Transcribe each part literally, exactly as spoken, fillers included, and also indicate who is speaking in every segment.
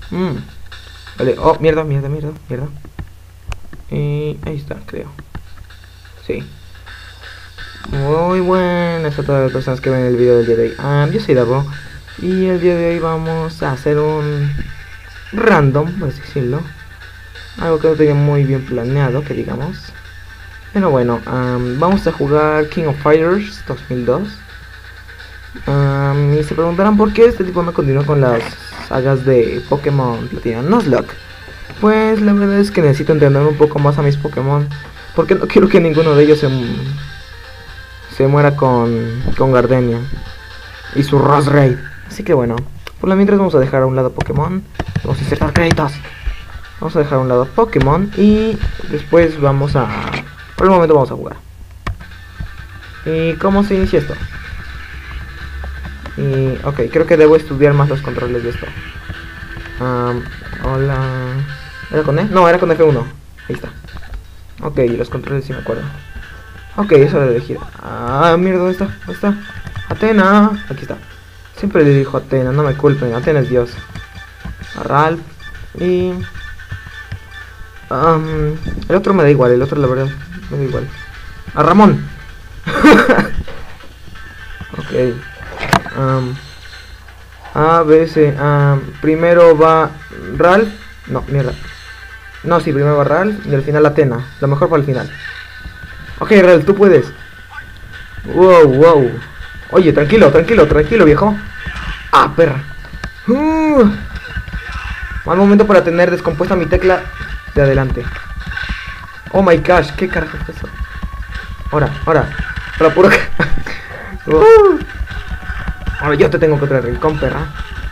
Speaker 1: Mm. Vale, oh, mierda, mierda, mierda, mierda. Y ahí está, creo. Sí. Muy buenas a todas las personas que ven el video del día de hoy. Um, yo soy Davo. Y el día de hoy vamos a hacer un random, por así decirlo. Algo que no tenía muy bien planeado, que digamos. Pero bueno, um, vamos a jugar King of Fighters dos mil dos. Um, y se preguntarán por qué este tipo no continúa con las sagas de Pokémon Platina Nuzlocke. Pues la verdad es que necesito entender un poco más a mis Pokémon, porque no quiero que ninguno de ellos se, se muera con, con Gardenia y su Roserade. Así que bueno, por lo mientras vamos a dejar a un lado Pokémon. Vamos a insertar créditos. Vamos a dejar a un lado Pokémon y después vamos a... Por el momento vamos a jugar. ¿Y cómo se inicia esto? Y, ok, creo que debo estudiar más los controles de esto. Um, hola... ¿Era con E? No, era con F uno. Ahí está. Ok, los controles sí me acuerdo. Ok, es hora de elegir. Ah, mierda, ¿dónde está? ¿Dónde está? Atena. Aquí está. Siempre le dijo Atena, no me culpen. Atena es Dios. A Ralph. Y... Um, el otro me da igual, el otro la verdad me da igual. A Ramón. Ok. Um, A, B, C. Um, primero va Ralph. No, mierda. No, sí, primero va Ralph y al final Atena. Lo mejor para el final. Ok, Ralph, tú puedes. Wow, wow. Oye, tranquilo, tranquilo, tranquilo, viejo. Ah, perra. Uh, mal momento para tener descompuesta mi tecla de adelante. Oh my gosh, ¿qué carajo es eso? Ahora, ahora. Para puro... uh. Ahora yo te tengo que traer rincón, perra.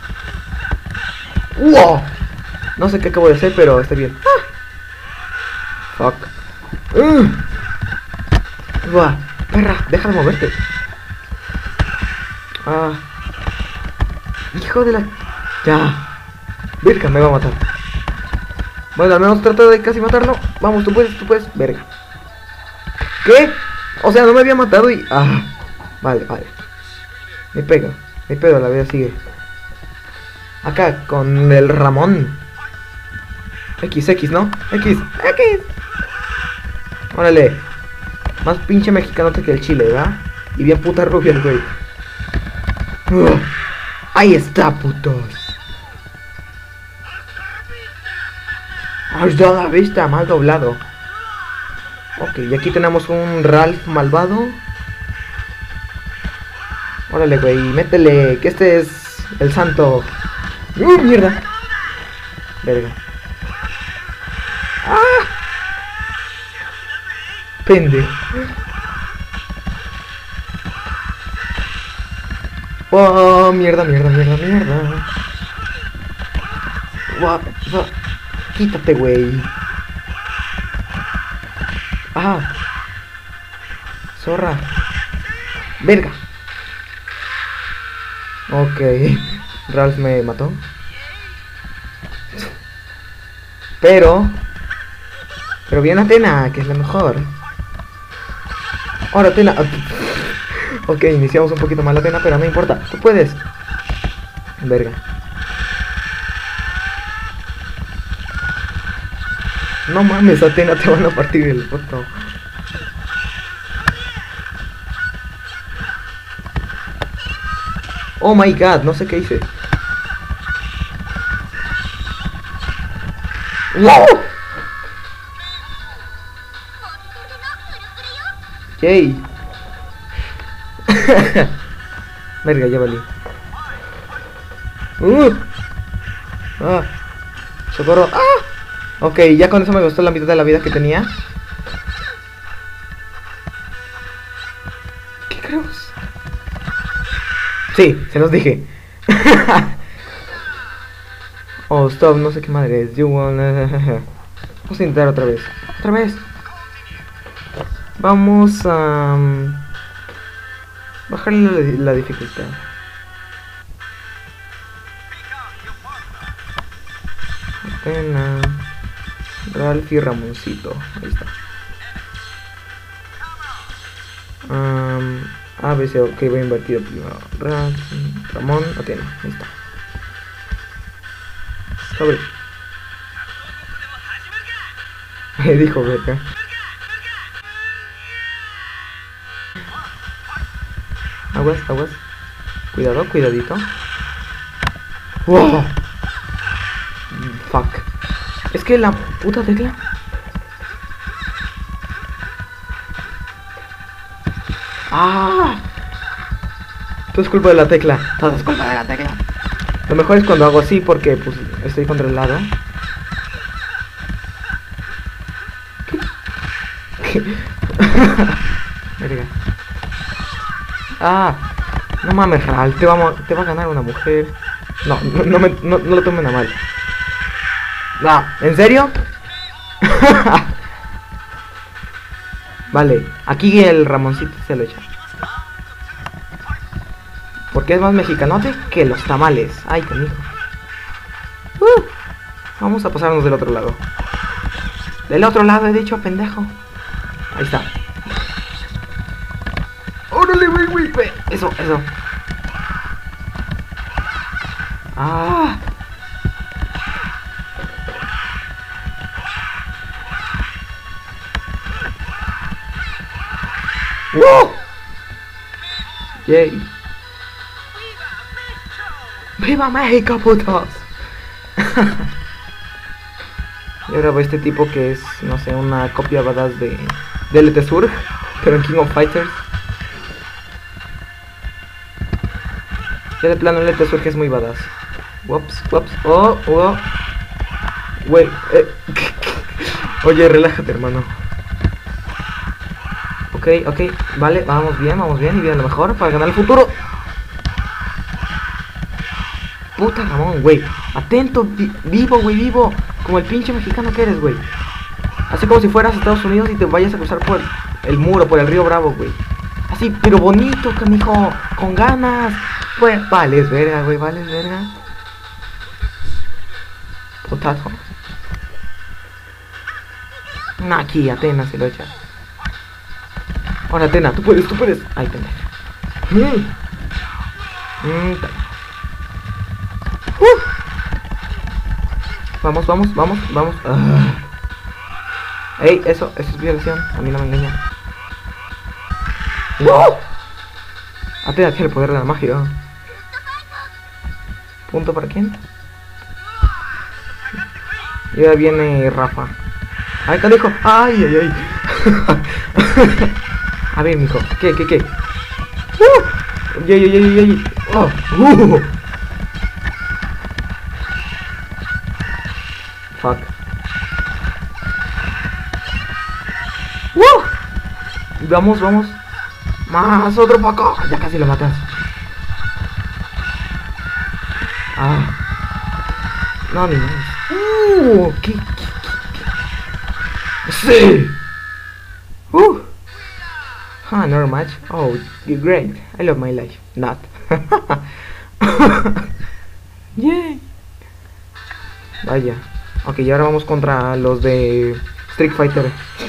Speaker 1: ¡Wow! No sé qué acabo de hacer, pero está bien. Ah. Fuck. Uh. ¡Wow! Perra, deja de moverte. Ah. Hijo de la... Ya. Verga, me va a matar. Bueno, al menos trata de casi matarlo. Vamos, tú puedes, tú puedes. Verga. ¿Qué? O sea, no me había matado y... Ah. Vale, vale. Me pega. Me pedo, la vida sigue. Acá, con el Ramón. X, X, ¿no? X, X. Órale. Más pinche mexicanote que el chile, ¿verdad? Y bien puta rubia el güey. Uh, ahí está, putos. ¡Ay, da la vista! Mal doblado. Ok, y aquí tenemos un Ralph malvado. Órale, güey, métele, que este es el santo. ¡Uh, mierda! Verga. ¡Ah! Pende. Oh, mierda, mierda, mierda, mierda. What? What? Quítate, güey. Ah. Zorra. Verga. Ok. Ralph me mató. Pero... Pero bien Atena, que es la mejor. Ahora Atena. Ok, iniciamos un poquito mal Atena, pero no importa. Tú puedes. Verga. No mames, Atena, te van a partir el puto. Oh my god, no sé qué hice. ¡Wow! ¡Yay! Verga, ya valí. ¡Uh! ¡Ah! ¡Socorro! ¡Ah! Ok, ya con eso me gustó la mitad de la vida que tenía. ¿Qué crees? Sí, se los dije. Oh, stop, no sé qué madre es. You wanna... Vamos a intentar otra vez. Otra vez. Vamos a... Um, bajarle la, la dificultad. Atena, Ralph y Ramoncito. Ahí está. Um, A, B, C, ok, voy a invertir primero. Ralph, Ramón, Atena. Ahí está. Sobre. Dijo verga. Aguas, aguas. Cuidado, cuidadito. ¡Wow! Fuck. Es que la puta tecla. ¡Ah! Todo es culpa de la tecla. Todo es culpa de la tecla. Lo mejor es cuando hago así porque pues estoy contra el lado. ¿Qué? Verga. Ah, no mames, Ral, te va, a, te va a ganar una mujer. No, no, no, me, no, no lo tomen a mal. No, ¿en serio? Vale, aquí el Ramoncito se lo echa. Porque es más mexicanote que los tamales. Ay, canijo. Uh, vamos a pasarnos del otro lado. Del otro lado he dicho, pendejo. Ahí está. ¡Órale, güey, güey! Eso, eso. ¡Ah! ¡Wow! ¡Yay! ¡Viva México, putos! Y ahora va este tipo que es, no sé, una copia badass de, de L T Surg, pero en King of Fighters. Ya de plano L T Surg es muy badass. Whoops, whoops, oh, oh. Wey, eh. Oye, relájate, hermano. Ok, ok, vale, vamos bien, vamos bien. Y bien, lo mejor para ganar el futuro. Puta Ramón, güey. Atento, vi vivo, güey, vivo. Como el pinche mexicano que eres, güey. Así como si fueras a Estados Unidos y te vayas a cruzar por el, el muro, por el río Bravo, güey. Así, pero bonito, canijo. Con ganas. Pues, vale, es verga, güey, vale, es verga. Potato. No, aquí, Atena se lo echa. Ahora, Atena, tú puedes, tú puedes. Ay, pendeja. Mm. Mm, uh. Vamos, vamos, vamos, vamos. Uh. Ey, eso, eso es violación. A mí no me engañan. ¡No! Atena tiene el poder de la magia. ¿Punto para quién? Y ahora viene Rafa. ¡Ay, canijo! ¡Ay, ay, ay! A ver, mijo. ¿Qué, qué, qué? ¡Uh! ¡Ay, ay, ay, ay! ¡Oh! ¡Uh! Fuck. ¡Uh! Vamos, vamos. Más, otro poco. Ya casi lo matas. Ah. No, ni más. Uh, ¿qué, qué, qué, qué? Sí. Uh. Another match. Oh, you're great. I love my life. Not. Yay. Vaya. Ok, y ahora vamos contra los de Street Fighter.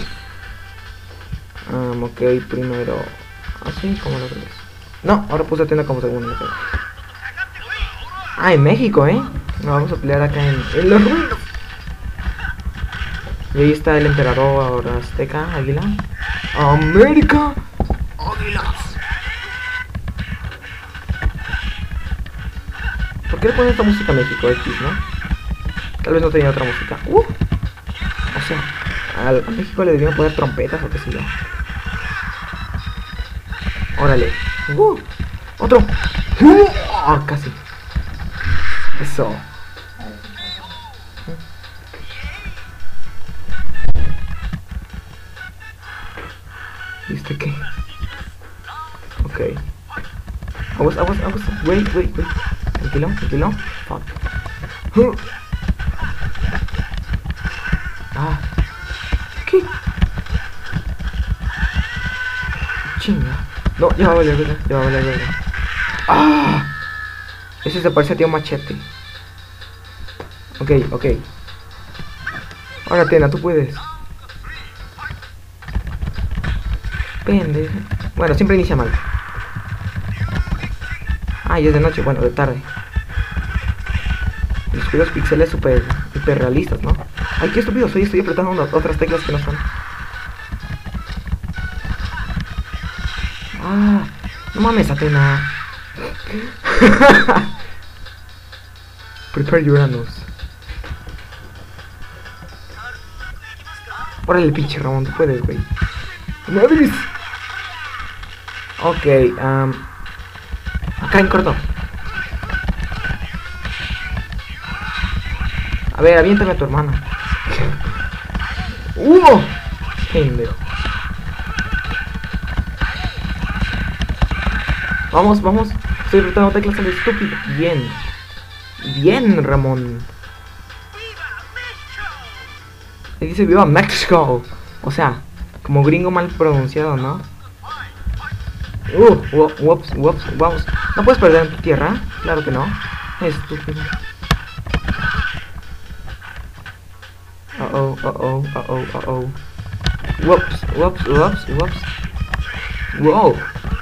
Speaker 1: Um, ok, primero. Así, como lo ves. No, ahora puse a Atena como segundo. Ah, en México, ¿eh? Nos vamos a pelear acá en, en los ruidos. Y ahí está el emperador azteca, águila. ¡América! ¡Águilas! ¿Por qué le ponen esta música a México? X, ¿no? Tal vez no tenía otra música. Uh. O sea, a, a México le deberían poner trompetas o qué sé yo. Órale. Uh. Otro. Uh. Oh, casi. Eso. ¿Viste qué? Ok. Aguas, aguas, aguas. Wait, wait, wait. Tranquilo, tranquilo. Fuck. Uh. Ah. ¿Qué? Chinga. No, ya va a valer, ¿verdad? Ya va a valer, ¿verdad? Ah. Ese se parece a Tío Machete. Ok, ok. Ahora, Atena, tú puedes. Pendeja. Bueno, siempre inicia mal. Ah, y es de noche, bueno, de tarde. los cuidos píxeles super, hiper realistas, ¿no? Ay, qué estúpido soy, estoy apretando unas, otras teclas que no son. Ah, no mames, Atena. Prepare your anus. Órale, pinche Ramón, tú puedes, güey. ¡Madres! Ok, um, acá en corto. A ver, aviéntame a tu hermana. ¡Uh! Pendejo. Vamos, vamos. Estoy apretando teclas al estúpido. Bien. Bien, Ramón. Y dice viva México. O sea, como gringo mal pronunciado, ¿no? Uh, ups, ups, vamos. ¿No puedes perder en tu tierra? Claro que no. Estúpido. Uh oh, uh oh, uh oh, uh oh. Whoops, whoops, whoops, whoops. Wow.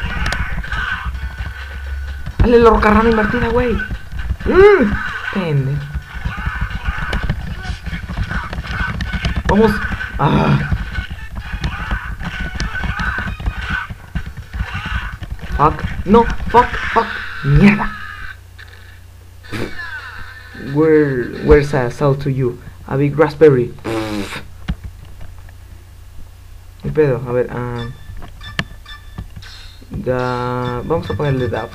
Speaker 1: Dale la rocarrana invertida, güey. Mmm. Pende. Vamos. Ah. Fuck. No. Fuck. Fuck. Mierda. Where, where's a sell to you? A big raspberry. ¿Qué pedo? A ver. Uh, da... Vamos a ponerle dab.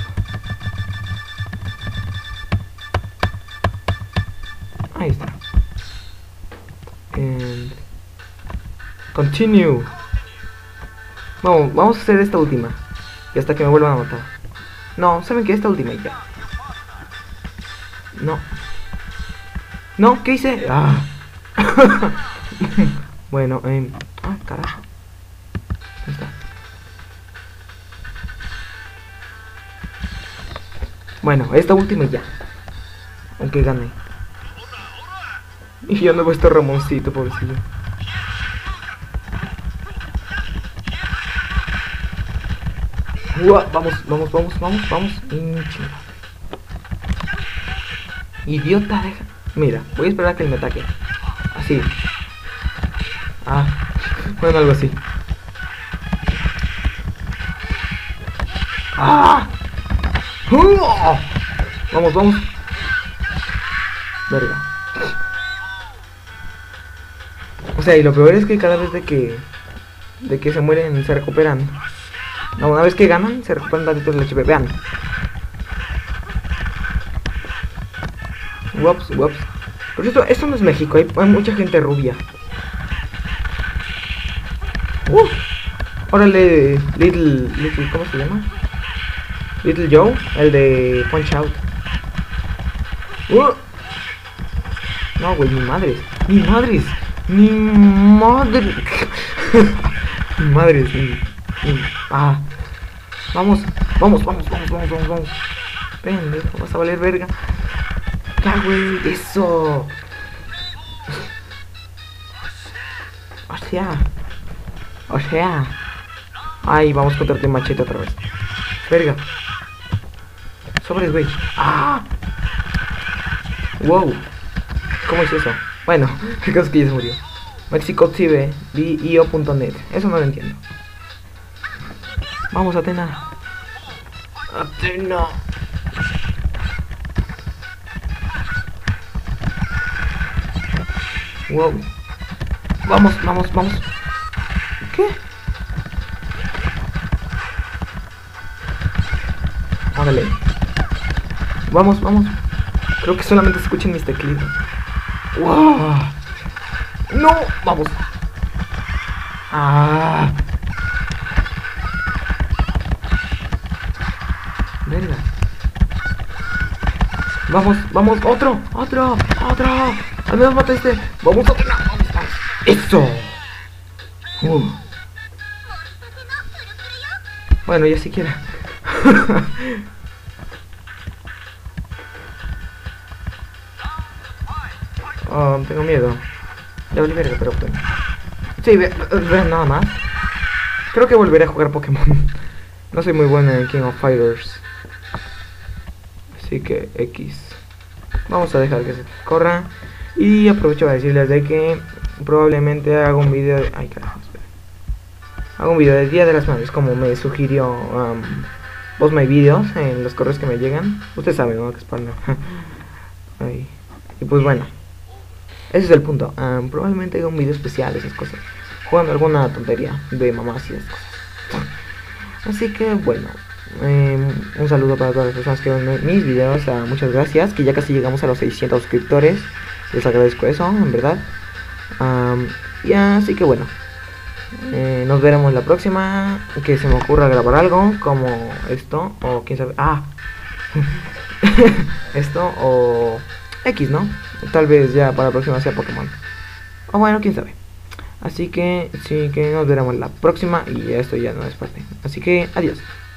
Speaker 1: Ahí está. And continue. Vamos, vamos a hacer esta última. Y hasta que me vuelvan a matar. No, ¿saben qué? Esta última y ya. No. No, ¿qué hice? Ah. Bueno, eh... ah, carajo. Ahí está. Bueno, esta última y ya. Aunque gane. Y yo no he puesto Ramoncito, pobrecillo. Uah, vamos, vamos, vamos, vamos, vamos. Idiota, deja. Mira, voy a esperar a que él me ataque. Así. Ah, bueno, algo así. ¡Ah! ¡Uh! Vamos, vamos. Verga. O sea, y lo peor es que cada vez de que de que se mueren se recuperan. No, una vez que ganan se recuperan tantito el H P. Vean. Ups, ups. Por cierto, esto no es México, hay, hay mucha gente rubia. Uh, órale, Little, Little, ¿cómo se llama? Little Joe, el de Punch Out. Uh. No, güey, mi madre, mi madre, mi madre, mi madre, mi, mi, ah, vamos, vamos, vamos, vamos, vamos, vamos, vamos. Pendejo, vas a valer verga. Ya, güey, eso. O sea, o sea. Ay, vamos contra el machete otra vez. Verga. Sobres, güey. Ah. Wow. ¿Cómo es eso? Bueno, el caso es que ya se murió. Mexico T V, B I O punto net. Eso no lo entiendo. Vamos, Atena. Atena. Wow. Vamos, vamos, vamos. ¿Qué? Órale. Vamos, vamos. Creo que solamente escuchen mis teclidos. ¡Wow! ¡No! ¡Vamos! ¡Ah! Verga. Vamos, vamos, otro, otro, otro. Al menos mata este. Vamos, otro. Vamos, vamos. ¡Eso! Uh. Bueno, ya siquiera. Oh, tengo miedo. Ya volví verga, pero bueno. Sí, ve, ve, nada más. Creo que volveré a jugar Pokémon. No soy muy bueno en King of Fighters. Así que X. vamos a dejar que se corra. Y aprovecho para decirles de que probablemente haga un video de... Ay, carajo, espera. Hago un video del Día de las Madres, como me sugirió um, Post My Videos en los correos que me llegan. Usted sabe, ¿no? Que es partner. Ay. Y pues bueno, ese es el punto. Um, probablemente haga un video especial de esas cosas, jugando alguna tontería de mamás y esas cosas. Así que bueno, eh, un saludo para todas las personas que ven mis videos. Uh, muchas gracias, que ya casi llegamos a los seiscientos suscriptores. Les agradezco eso, en verdad. Um, y así que bueno, eh, nos veremos la próxima. Que se me ocurra grabar algo como esto, o quién sabe. Ah, esto o X, ¿no? Tal vez ya para la próxima sea Pokémon. O bueno, quién sabe. Así que sí, que nos veremos la próxima. Y esto ya no es parte. Así que adiós.